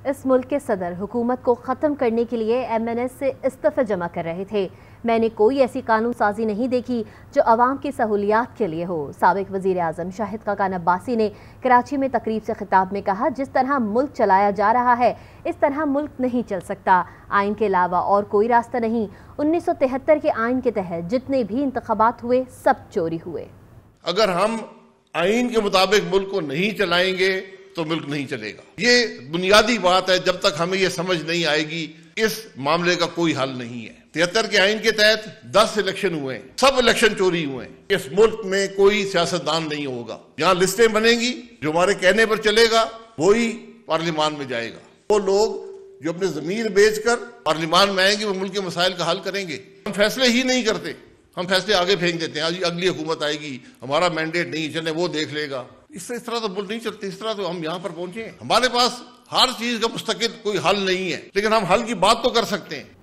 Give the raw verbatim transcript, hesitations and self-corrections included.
اس ملک کے صدر حکومت کو ختم کرنے کے لیے ایم این ایس سے استعفے جمع کر رہے تھے۔ میں نے کوئی ایسی قانون سازی نہیں دیکھی جو عوام کی سہولیات کے لیے ہو۔ سابق وزیر اعظم شاہد خاقان عباسی نے کراچی میں تقریب سے خطاب میں کہا، جس طرح ملک چلایا جا رہا ہے اس طرح ملک نہیں چل سکتا۔ آئین کے علاوہ اور کوئی راستہ نہیں۔ انیس سو تہتر کے آئین کے تحت جتنے بھی انتخابات ہوئے سب چوری ہوئے۔ اگر ہم آئین کے مطابق ملک کو نہیں چلائیں گے تو ملک نہیں چلے گا۔ یہ بنیادی بات ہے، جب تک ہمیں یہ سمجھ نہیں آئے گی اس معاملے کا کوئی حل نہیں ہے۔ تہتر کے آئین کے تحت دس الیکشن ہوئے ہیں، سب الیکشن چوری ہوئے ہیں۔ اس ملک میں کوئی سیاستدان نہیں ہوگا، یہاں لسٹیں بنیں گی، جو ہمارے کہنے پر چلے گا وہی پارلیمان میں جائے گا۔ وہ لوگ جو اپنے ضمیر بیچ کر پارلیمان میں آئیں گے وہ ملک کے مسائل کا حل کریں گے۔ ہم فیصلے ہی نہیں کرتے، ہم فیصلے آگے پھینک دیتے ہیں، اگلی حکومت آئے گی، ہمارا مینڈیٹ نہیں چلے وہ دیکھ لے گا۔ اس طرح اس طرح تو ملک نہیں چلتے، اس طرح تو ہم یہاں پر پہنچے ہیں۔ ہمارے پاس ہر چیز کا مستقل کوئی حل نہیں ہے، لیکن ہم حل کی بات تو کر سکتے ہیں۔